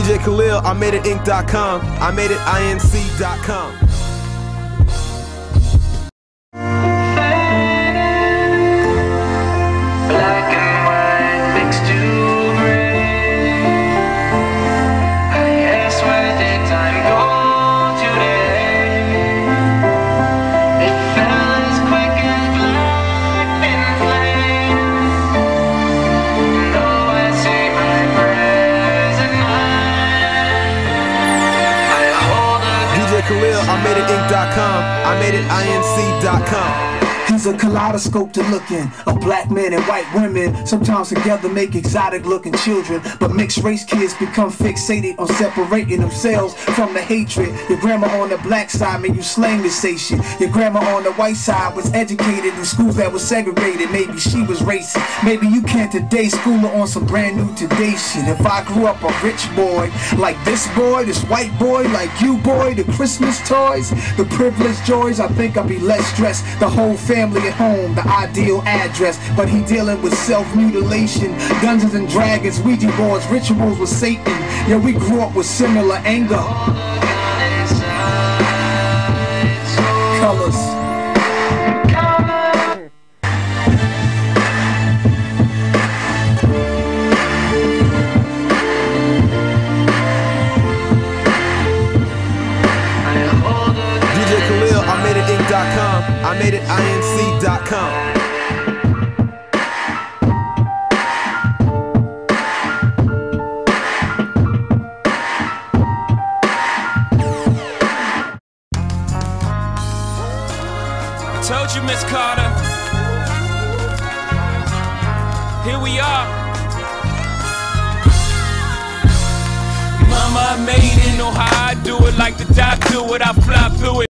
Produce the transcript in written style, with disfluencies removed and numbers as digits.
DJ Khalil, I made it Inc.com. I made it INC.com. Khalil, I made it Inc.com. I made it INC.com. He's a kaleidoscope to look in. A black man and white women sometimes together make exotic looking children. But mixed race kids become fixated on separating themselves from the hatred. Your grandma on the black side made you slang this say shit. Your grandma on the white side was educated in schools that were segregated. Maybe she was racist. Maybe you can't today school her on some brand new today shit. If I grew up a rich boy like this boy, this white boy like you boy, the Christmas toys, the privileged joys, I think I'd be less stressed. The whole family at home, the ideal address. But he dealing with self-mutilation, Dungeons and Dragons, Ouija boards, rituals with Satan. Yeah, we grew up with similar anger. Colors. DJ Khalil, I made it Inc.com. I made it INC.com. Told you, Miss Carter. Here we are. Mama, I made it. Know how I do it, like the doc do it. I fly through it.